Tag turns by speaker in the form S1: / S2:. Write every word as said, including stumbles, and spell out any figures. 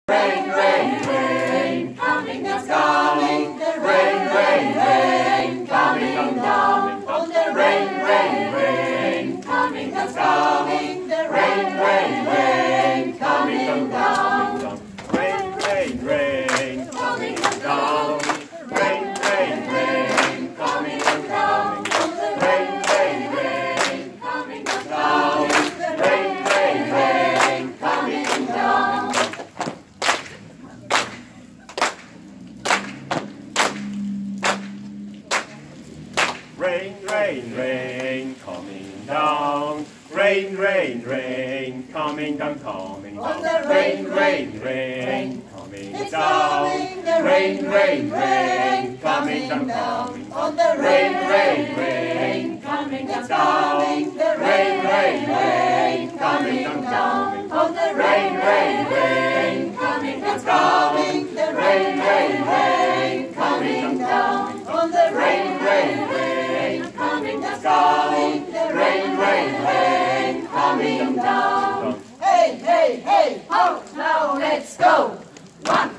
S1: Rain, rain, rain, coming and coming. The rain, rain, rain, coming down. On the rain, rain, rain, coming and coming. The rain, rain, rain, coming down.
S2: Rain, rain, rain,
S1: Coming and down.
S2: rain, rain, rain,
S1: Coming and down. On the rain, rain, rain, coming and down. The rain, rain, rain, coming down.
S2: rain, rain, rain, coming down. Rain, rain, rain, coming down, coming
S1: On
S2: down.
S1: the
S2: Rain,
S1: rain,
S2: rain,
S1: rain,
S2: rain, coming
S1: It's
S2: down.
S1: coming, the
S2: Rain,
S1: rain,
S2: rain,
S1: rain,
S2: rain, coming
S1: coming
S2: down,
S1: down.
S2: coming
S1: On
S2: down.
S1: the
S2: Rain,
S1: rain,
S2: rain,
S1: rain,
S2: rain,
S1: coming
S2: coming
S1: and
S2: down.
S1: coming. The
S2: Rain, rain,
S1: rain,
S2: rain,
S1: rain,
S2: coming
S1: coming
S2: down,
S1: down.
S2: coming
S1: On the
S2: down.
S1: rain,
S2: Rain,
S1: rain,
S2: rain,
S1: rain, coming and
S2: down.
S1: coming. The
S2: Rain,
S1: rain,
S2: rain,
S1: rain, rain, coming down. On the rain, rain, rain, coming and coming. The rain, rain, rain, coming down. Hey, hey, hey, ho! Now let's go. One.